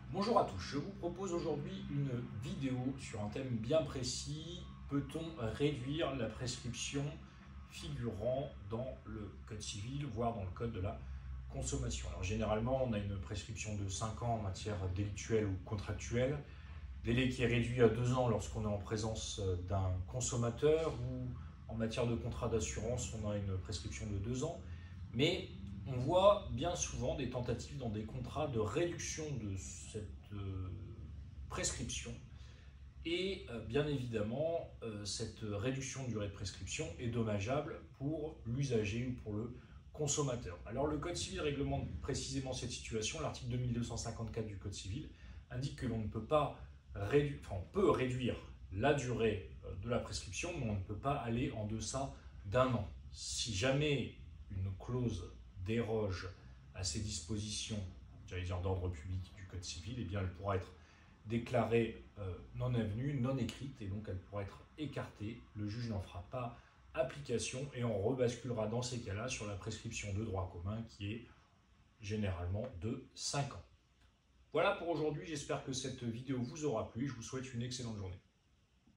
Bonjour à tous, je vous propose aujourd'hui une vidéo sur un thème bien précis. Peut-on réduire la prescription figurant dans le code civil, voire dans le code de la consommation? Alors généralement, on a une prescription de 5 ans en matière délictuelle ou contractuelle, délai qui est réduit à 2 ans lorsqu'on est en présence d'un consommateur, ou en matière de contrat d'assurance, on a une prescription de 2 ans. Mais on voit bien souvent des tentatives dans des contrats de réduction de cette prescription. Et bien évidemment, cette réduction de durée de prescription est dommageable pour l'usager ou pour le consommateur. Alors le Code civil réglemente précisément cette situation. L'article 2254 du Code civil indique que l'on ne peut pas on peut réduire la durée de la prescription, mais on ne peut pas aller en deçà d'un an. Si jamais une clause déroge à ces dispositions, j'allais dire d'ordre public du Code civil, eh bien elle pourra être déclarée non avenue, non écrite, et donc elle pourra être écartée. Le juge n'en fera pas application et on rebasculera dans ces cas-là sur la prescription de droit commun qui est généralement de 5 ans. Voilà pour aujourd'hui, j'espère que cette vidéo vous aura plu, je vous souhaite une excellente journée.